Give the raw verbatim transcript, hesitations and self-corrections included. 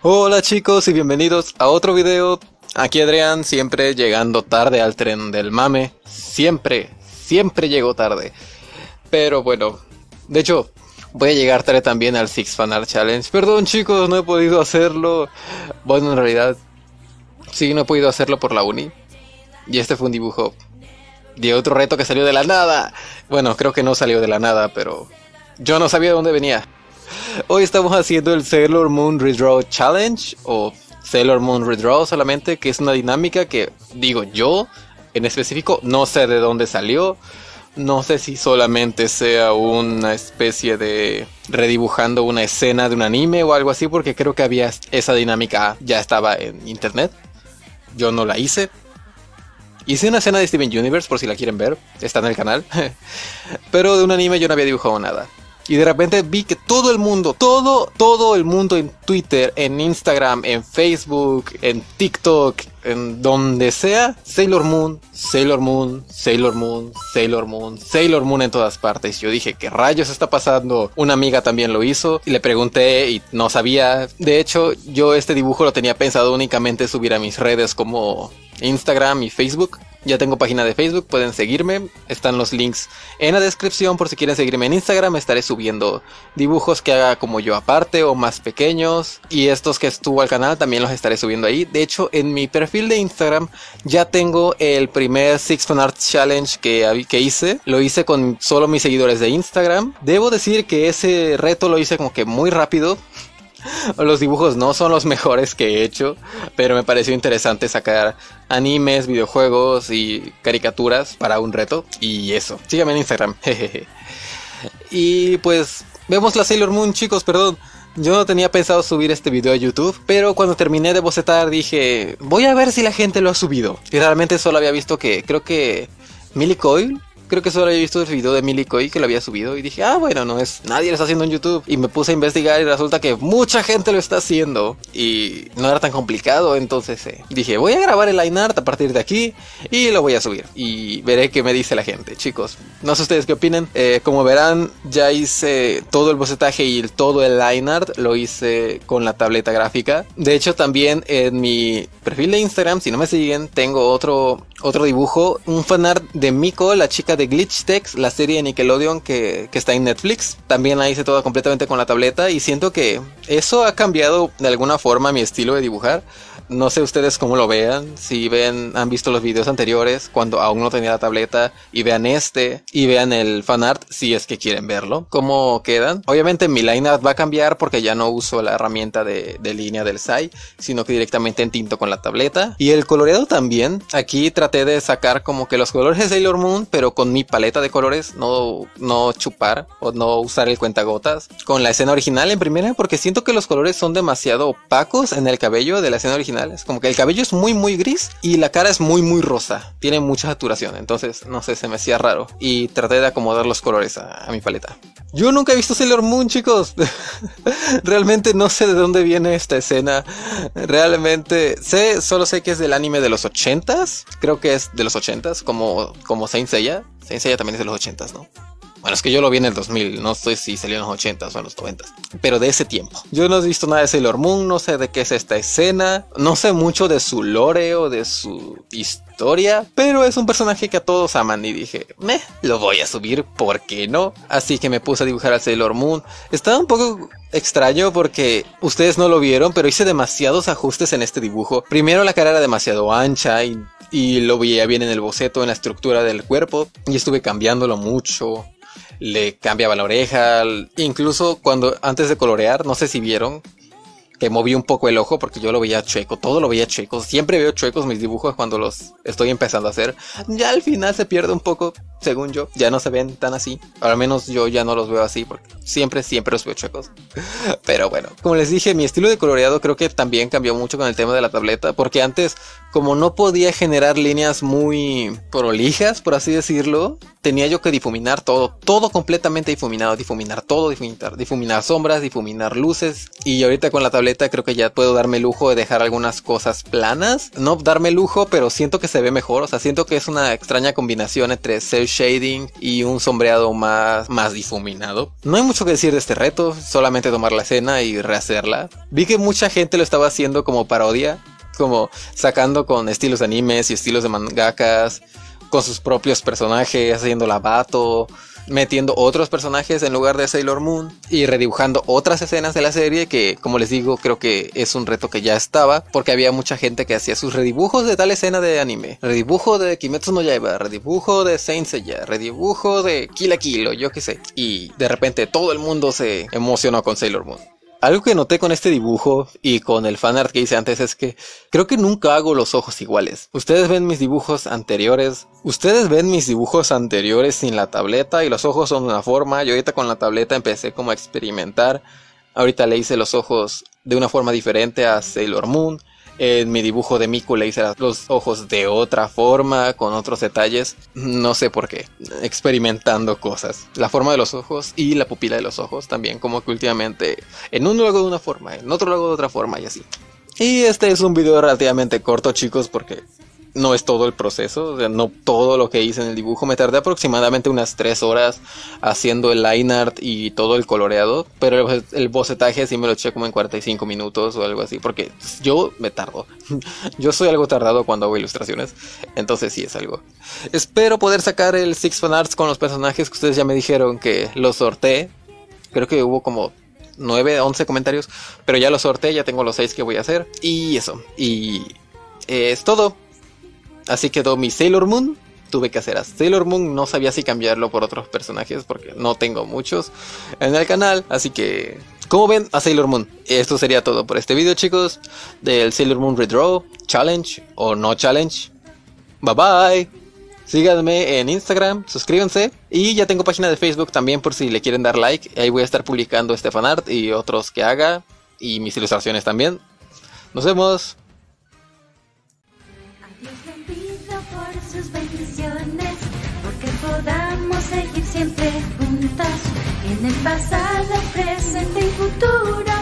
Hola chicos y bienvenidos a otro video. Aquí Adrián, siempre llegando tarde al tren del mame. Siempre, siempre llego tarde. Pero bueno, de hecho, voy a llegar tarde también al Six Fan Art Challenge. Perdón chicos, no he podido hacerlo. Bueno, en realidad, sí, no he podido hacerlo por la uni. Y este fue un dibujo de otro reto que salió de la nada. Bueno, creo que no salió de la nada, pero yo no sabía de dónde venía. Hoy estamos haciendo el Sailor Moon Redraw Challenge o Sailor Moon Redraw solamente, que es una dinámica que, digo yo, en específico, no sé de dónde salió. No sé si solamente sea una especie de redibujando una escena de un anime o algo así, porque creo que había esa dinámica, ya estaba en internet. Yo no la hice. Hice una escena de Steven Universe, por si la quieren ver, está en el canal. Pero de un anime yo no había dibujado nada. Y de repente vi que todo el mundo, todo, todo el mundo en Twitter, en Instagram, en Facebook, en TikTok, en donde sea, Sailor Moon, Sailor Moon, Sailor Moon, Sailor Moon, Sailor Moon en todas partes. Yo dije, ¿qué rayos está pasando? Una amiga también lo hizo y le pregunté y no sabía. De hecho, yo este dibujo lo tenía pensado únicamente subir a mis redes como Instagram y Facebook. Ya tengo página de Facebook, pueden seguirme. Están los links en la descripción por si quieren seguirme en Instagram. Estaré subiendo dibujos que haga como yo aparte o más pequeños. Y estos que estuvo al canal también los estaré subiendo ahí. De hecho, en mi perfil de Instagram ya tengo el primer Six Fan Art Challenge que, que hice. Lo hice con solo mis seguidores de Instagram. Debo decir que ese reto lo hice como que muy rápido. Los dibujos no son los mejores que he hecho, pero me pareció interesante sacar animes, videojuegos y caricaturas para un reto. Y eso, síganme en Instagram. Y pues vemos la Sailor Moon, chicos, perdón. Yo no tenía pensado subir este video a YouTube, pero cuando terminé de bocetar dije, voy a ver si la gente lo ha subido. Y realmente solo había visto que, creo que Millie Coil, creo que solo había visto el video de Millie Coil que lo había subido y dije, ah bueno, no es, nadie lo está haciendo en YouTube. Y me puse a investigar y resulta que mucha gente lo está haciendo y no era tan complicado. Entonces eh, dije, voy a grabar el line art a partir de aquí y lo voy a subir y veré qué me dice la gente. Chicos, no sé ustedes qué opinan. Eh, como verán, ya hice todo el bocetaje y el, todo el line art lo hice con la tableta gráfica. De hecho, también en mi perfil de Instagram, si no me siguen, tengo otro Otro dibujo, un fanart de Miko, la chica de Glitch Tex, la serie de Nickelodeon que, que está en Netflix. También la hice toda completamente con la tableta y siento que eso ha cambiado de alguna forma mi estilo de dibujar. No sé ustedes cómo lo vean, si ven, han visto los videos anteriores cuando aún no tenía la tableta y vean este y vean el fanart si es que quieren verlo, cómo quedan. Obviamente mi line art va a cambiar porque ya no uso la herramienta de, de línea del S A I, sino que directamente entinto con la tableta. Y el coloreado también, aquí traté de sacar como que los colores de Sailor Moon, pero con mi paleta de colores, no, no chupar o no usar el cuentagotas con la escena original en primera, porque siento que los colores son demasiado opacos en el cabello de la escena original. Es como que el cabello es muy muy gris y la cara es muy muy rosa, tiene mucha saturación, entonces no sé, se me hacía raro y traté de acomodar los colores a, a mi paleta. Yo nunca he visto Sailor Moon, chicos. Realmente no sé de dónde viene esta escena. Realmente sé, solo sé que es del anime de los ochentas. Creo que es de los ochentas, como, como Saint Seiya. Saint Seiya también es de los ochentas, ¿no? Bueno, es que yo lo vi en el dos mil, no sé si salió en los ochentas o en los noventas, pero de ese tiempo. Yo no he visto nada de Sailor Moon, no sé de qué es esta escena, no sé mucho de su lore o de su historia, pero es un personaje que a todos aman y dije, meh, lo voy a subir, ¿por qué no? Así que me puse a dibujar al Sailor Moon. Estaba un poco extraño porque ustedes no lo vieron, pero hice demasiados ajustes en este dibujo. Primero la cara era demasiado ancha y, y lo veía bien en el boceto, en la estructura del cuerpo, y estuve cambiándolo mucho. Le cambiaba la oreja, incluso cuando antes de colorear, no sé si vieron que moví un poco el ojo porque yo lo veía chueco, todo lo veía chueco, siempre veo chuecos mis dibujos cuando los estoy empezando a hacer. Ya al final se pierde un poco, según yo, ya no se ven tan así, al menos yo ya no los veo así porque siempre, siempre los veo chuecos. Pero bueno, como les dije, mi estilo de coloreado creo que también cambió mucho con el tema de la tableta, porque antes, como no podía generar líneas muy prolijas, por así decirlo, tenía yo que difuminar todo, todo completamente difuminado, difuminar todo, difuminar, difuminar sombras, difuminar luces, y ahorita con la tableta tableta creo que ya puedo darme el lujo de dejar algunas cosas planas. No darme el lujo, pero siento que se ve mejor. O sea, siento que es una extraña combinación entre cel shading y un sombreado más, más difuminado. No hay mucho que decir de este reto, solamente tomar la escena y rehacerla. Vi que mucha gente lo estaba haciendo como parodia, como sacando con estilos de animes y estilos de mangakas, con sus propios personajes, haciendo la bato, metiendo otros personajes en lugar de Sailor Moon y redibujando otras escenas de la serie que, como les digo, creo que es un reto que ya estaba porque había mucha gente que hacía sus redibujos de tal escena de anime, redibujo de Kimetsu no Yaiba, redibujo de Saint Seiya, redibujo de Kill la Kill, yo qué sé, y de repente todo el mundo se emocionó con Sailor Moon. Algo que noté con este dibujo y con el fanart que hice antes es que creo que nunca hago los ojos iguales. Ustedes ven mis dibujos anteriores, ustedes ven mis dibujos anteriores sin la tableta y los ojos son de una forma. Yo ahorita con la tableta empecé como a experimentar. Ahorita le hice los ojos de una forma diferente a Sailor Moon. En mi dibujo de Miku le hice los ojos de otra forma, con otros detalles. No sé por qué. Experimentando cosas. La forma de los ojos y la pupila de los ojos también. Como que últimamente en uno lo hago de una forma, en otro lo hago de otra forma y así. Y este es un video relativamente corto, chicos, porque no es todo el proceso, o sea, no todo lo que hice en el dibujo. Me tardé aproximadamente unas tres horas haciendo el line art y todo el coloreado, pero el, el bocetaje sí me lo eché como en cuarenta y cinco minutos o algo así, porque yo me tardo. Yo soy algo tardado cuando hago ilustraciones, entonces sí es algo. Espero poder sacar el Six Fan Arts con los personajes que ustedes ya me dijeron que los sorteé. Creo que hubo como nueve, once comentarios, pero ya los sorteé, ya tengo los seis que voy a hacer. Y eso, y eh, es todo. Así quedó mi Sailor Moon. Tuve que hacer a Sailor Moon. No sabía si cambiarlo por otros personajes porque no tengo muchos en el canal. Así que, como ven, a Sailor Moon. Esto sería todo por este video, chicos, del Sailor Moon Redraw Challenge o no Challenge. Bye bye. Síganme en Instagram, suscríbanse. Y ya tengo página de Facebook también por si le quieren dar like. Ahí voy a estar publicando este fanart y otros que haga. Y mis ilustraciones también. Nos vemos. Sus bendiciones, porque podamos seguir siempre juntas en el pasado, presente y futuro.